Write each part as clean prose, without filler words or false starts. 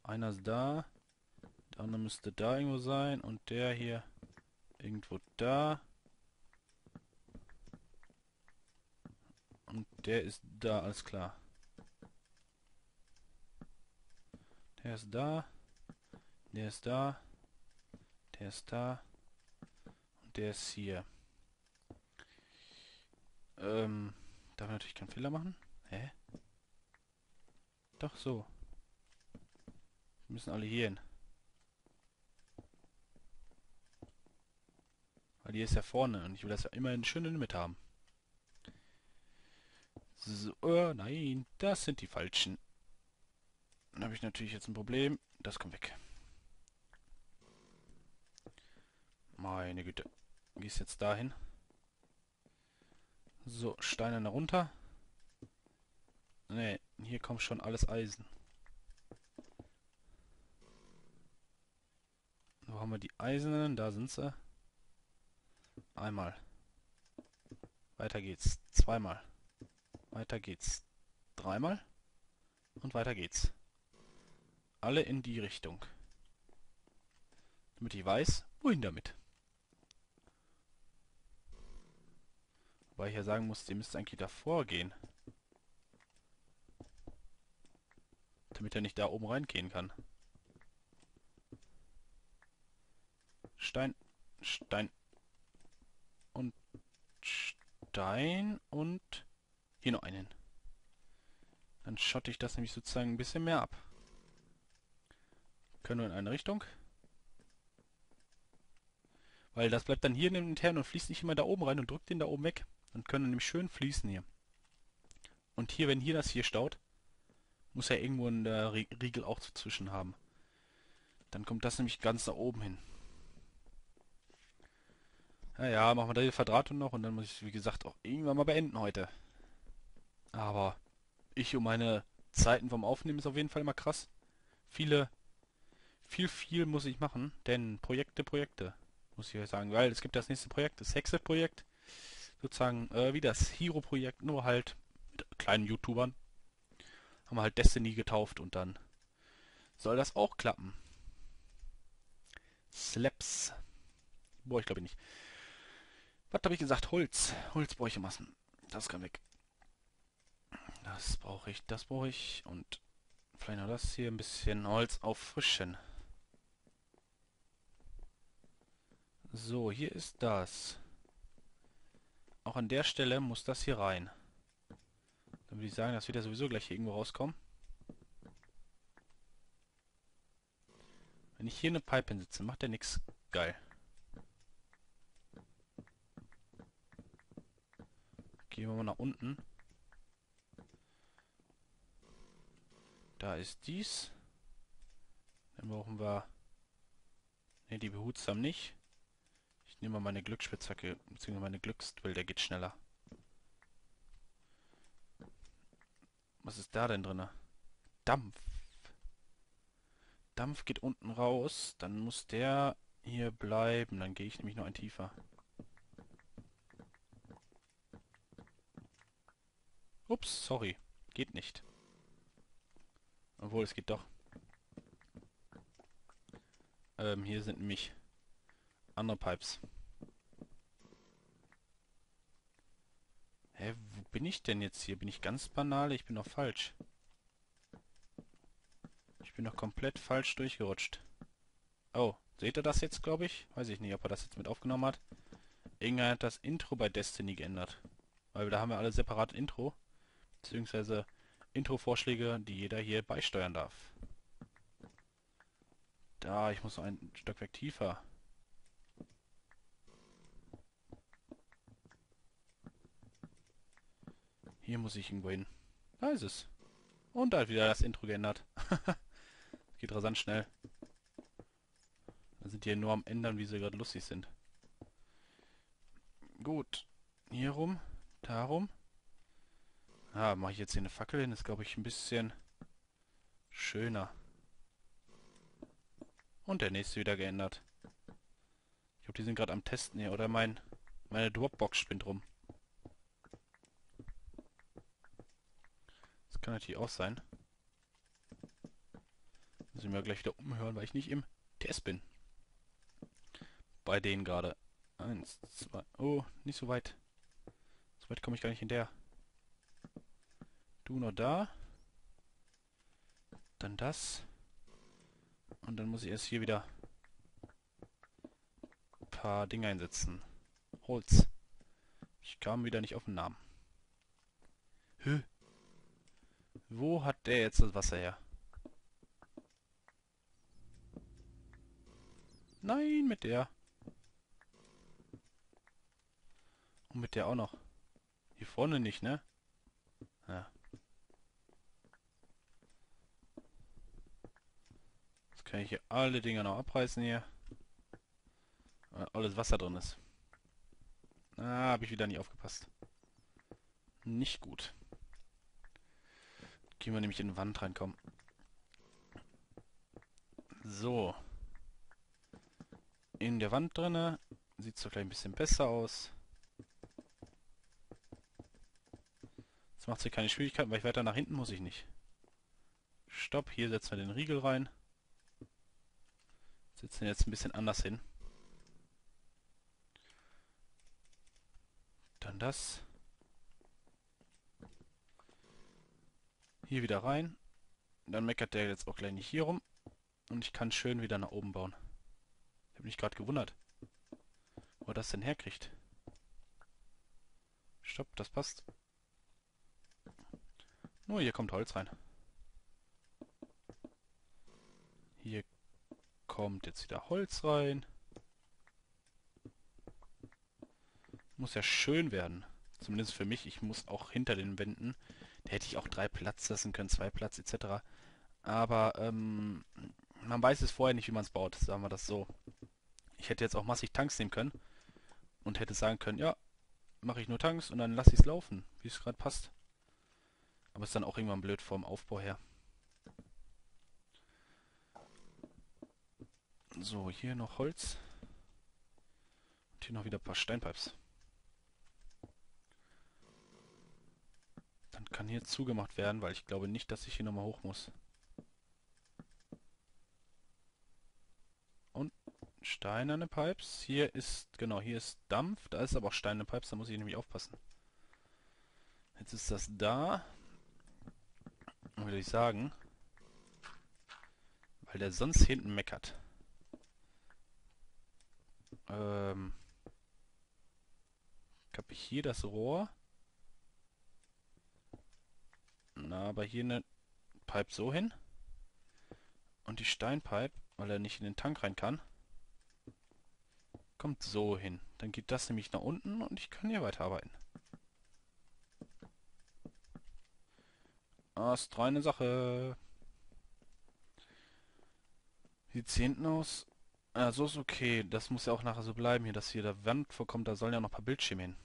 Einer ist da. Der andere müsste da irgendwo sein. Und der hier irgendwo da. Und der ist da, alles klar. Der ist da. Der ist da. Der ist da. Und der ist hier. Darf ich natürlich keinen Fehler machen? Hä? Doch, so. Wir müssen alle hier hin. Weil hier ist ja vorne und ich will das ja immer schön in der Mitte haben. So, nein, das sind die falschen. Dann habe ich natürlich jetzt ein Problem. Das kommt weg. Meine Güte. Gehst jetzt dahin. So, Steine da runter. Ne, hier kommt schon alles Eisen. Wo haben wir die Eisernen? Da sind sie. Einmal. Weiter geht's. Zweimal. Weiter geht's. Dreimal. Und weiter geht's. Alle in die Richtung. Damit ich weiß, wohin damit. Wobei ich ja sagen muss, ihr müsst eigentlich davor gehen. Damit er nicht da oben reingehen kann. Stein, Stein und Stein und hier noch einen. Dann schotte ich das nämlich sozusagen ein bisschen mehr ab. Können wir in eine Richtung. Weil das bleibt dann hier intern und fließt nicht immer da oben rein und drückt den da oben weg. Dann können wir nämlich schön fließen hier. Und hier, wenn hier das hier staut, muss ja irgendwo ein Riegel auch dazwischen haben. Dann kommt das nämlich ganz da oben hin. Ja, machen wir da die Verdrahtung noch und dann muss ich, wie gesagt, auch irgendwann mal beenden heute. Aber ich um meine Zeiten vom Aufnehmen ist auf jeden Fall immer krass. Viel muss ich machen, denn Projekte, muss ich euch sagen. Weil es gibt das nächste Projekt, das Hexe-Projekt. Sozusagen wie das Hero-Projekt, nur halt mit kleinen YouTubern. Haben wir halt Destiny getauft und dann soll das auch klappen. Slaps. Boah, ich glaube nicht. Was habe ich gesagt? Holz. Holz brauche ich in Massen. Das kann weg. Das brauche ich. Und vielleicht noch das hier, ein bisschen Holz auffrischen. So, hier ist das. Auch an der Stelle muss das hier rein. Dann würde ich sagen, das wird ja sowieso gleich hier irgendwo rauskommen. Wenn ich hier eine Pipe hinsetze, macht der nichts. Geil. Gehen wir mal nach unten. Da ist dies. Dann brauchen wir... Ne, die behutsam nicht. Ich nehme mal meine Glücksspitzhacke, beziehungsweise meine Glücksdrill, der geht schneller. Was ist da denn drin? Dampf. Dampf geht unten raus. Dann muss der hier bleiben. Dann gehe ich nämlich noch ein tiefer. Ups, sorry. Geht nicht. Obwohl, es geht doch. Hier sind nämlich andere Pipes. Hä, wo bin ich denn jetzt hier? Bin ich ganz banal? Ich bin doch falsch. Ich bin doch komplett falsch durchgerutscht. Oh, seht ihr das jetzt, glaube ich? Weiß ich nicht, ob er das jetzt mit aufgenommen hat. Irgendwer hat das Intro bei Destiny geändert. Weil da haben wir alle separat Intro. Beziehungsweise Intro-Vorschläge, die jeder hier beisteuern darf. Da, ich muss noch ein Stockwerk tiefer. Hier muss ich irgendwo hin. Da ist es. Und da hat wieder das Intro geändert. Geht rasant schnell. Da sind die nur am Ändern, wie sie gerade lustig sind. Gut. Hier rum. Darum. Ah, mache ich jetzt hier eine Fackel hin? Ist, glaube ich, ein bisschen schöner. Und der nächste wieder geändert. Ich glaube, die sind gerade am Testen hier. Oder meine Dropbox spinnt rum. Das kann natürlich auch sein. Müssen wir gleich wieder umhören, weil ich nicht im Test bin. Bei denen gerade. Eins, zwei. Oh, nicht so weit. So weit komme ich gar nicht hinterher. Du noch da. Dann das. Und dann muss ich erst hier wieder ein paar Dinge einsetzen. Holz. Ich kam wieder nicht auf den Namen. Hö. Wo hat der jetzt das Wasser her? Nein, mit der. Und mit der auch noch. Hier vorne nicht, ne? Ja. Jetzt kann ich hier alle Dinger noch abreißen hier. Weil alles Wasser drin ist. Ah, habe ich wieder nicht aufgepasst. Nicht gut. Gehen wir nämlich in die Wand reinkommen. So. In der Wand drinne. Sieht es doch gleich ein bisschen besser aus. Das macht hier keine Schwierigkeiten, weil ich weiter nach hinten muss ich nicht. Stopp, hier setzen wir den Riegel rein. Setzen ihn jetzt ein bisschen anders hin. Dann das. Hier wieder rein. Dann meckert der jetzt auch gleich nicht hier rum. Und ich kann schön wieder nach oben bauen. Ich habe mich gerade gewundert, wo er das denn herkriegt. Stopp, das passt. Nur hier kommt Holz rein. Hier kommt jetzt wieder Holz rein. Muss ja schön werden. Zumindest für mich. Ich muss auch hinter den Wänden. Da hätte ich auch 3 Platz lassen können, 2 Platz etc. Aber man weiß es vorher nicht, wie man es baut. Sagen wir das so. Ich hätte jetzt auch massig Tanks nehmen können. Und hätte sagen können, ja, mache ich nur Tanks und dann lasse ich es laufen, wie es gerade passt. Aber ist dann auch irgendwann blöd vom Aufbau her. So, hier noch Holz. Und hier noch wieder ein paar Steinpipes. Dann kann hier zugemacht werden, weil ich glaube nicht, dass ich hier nochmal hoch muss. Und steinerne Pipes. Hier ist, genau, hier ist Dampf. Da ist aber auch steinerne Pipes, da muss ich nämlich aufpassen. Jetzt ist das da. Und würde ich sagen, weil der sonst hinten meckert. Habe ich hier das Rohr. Na, aber hier eine Pipe so hin. Und die Steinpipe, weil er nicht in den Tank rein kann, kommt so hin. Dann geht das nämlich nach unten und ich kann hier weiterarbeiten. Astreine Sache. Wie sieht's hier hinten aus? So ist okay. Das muss ja auch nachher so bleiben hier, dass hier der Wand vorkommt. Da sollen ja noch ein paar Bildschirme hin.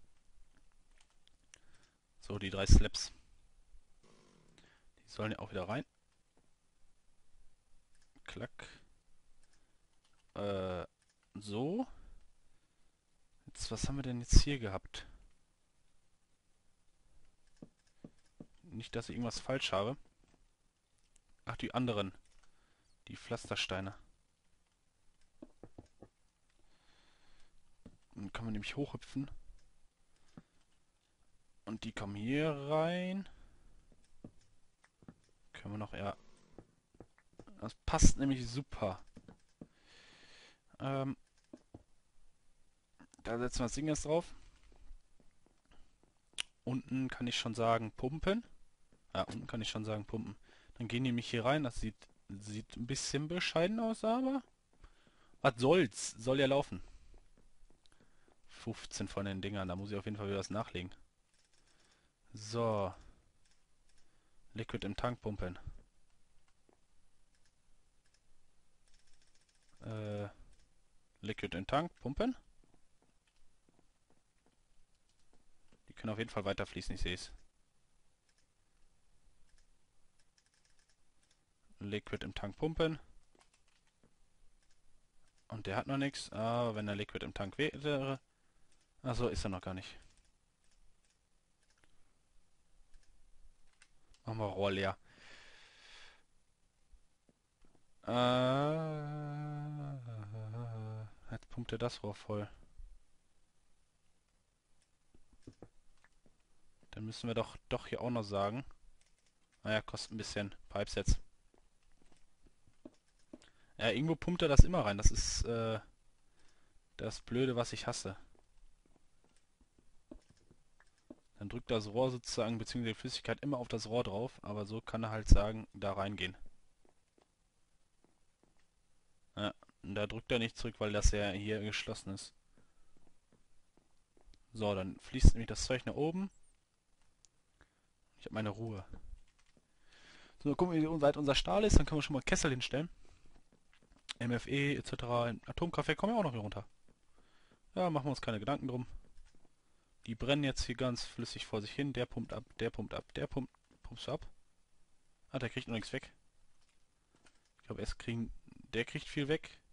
So, die 3 Slabs. Die sollen ja auch wieder rein. Klack. So. Jetzt, was haben wir denn jetzt hier gehabt? Nicht, dass ich irgendwas falsch habe. Ach, die anderen. Die Pflastersteine. Dann kann man nämlich hochhüpfen. Und die kommen hier rein. Können wir noch, ja. Das passt nämlich super. Da setzen wir das Ding jetzt drauf. Unten kann ich schon sagen pumpen. Ja, unten kann ich schon sagen pumpen. Dann gehen die nämlich hier rein. Das sieht ein bisschen bescheiden aus, aber was soll's. Soll ja laufen. 15 von den Dingern. Da muss ich auf jeden Fall wieder was nachlegen. So. Liquid im Tank pumpen. Liquid im Tank pumpen. Die können auf jeden Fall weiter fließen, ich sehe es. Liquid im Tank pumpen. Und der hat noch nichts. Aber wenn der Liquid im Tank wäre... Achso, ist er noch gar nicht. Machen wir Rohr leer. Jetzt pumpt er das Rohr voll. Dann müssen wir doch hier auch noch sagen. Naja, kostet ein bisschen. Pipesets. Ja, irgendwo pumpt er das immer rein. Das ist das Blöde, was ich hasse. Dann drückt das Rohr sozusagen, beziehungsweise die Flüssigkeit immer auf das Rohr drauf, aber so kann er halt sagen, da reingehen. Ja, und da drückt er nicht zurück, weil das ja hier geschlossen ist. So, dann fließt nämlich das Zeug nach oben. Ich habe meine Ruhe. So, gucken wir, wie weit unser Stahl ist, dann können wir schon mal Kessel hinstellen. MFE etc. Atomkraftwerk kommen ja auch noch hier runter. Ja, machen wir uns keine Gedanken drum. Die brennen jetzt hier ganz flüssig vor sich hin. Der pumpt ab, der pumpt ab, der pumpst du ab. Ah, der kriegt noch nichts weg. Ich glaube, der kriegt viel weg.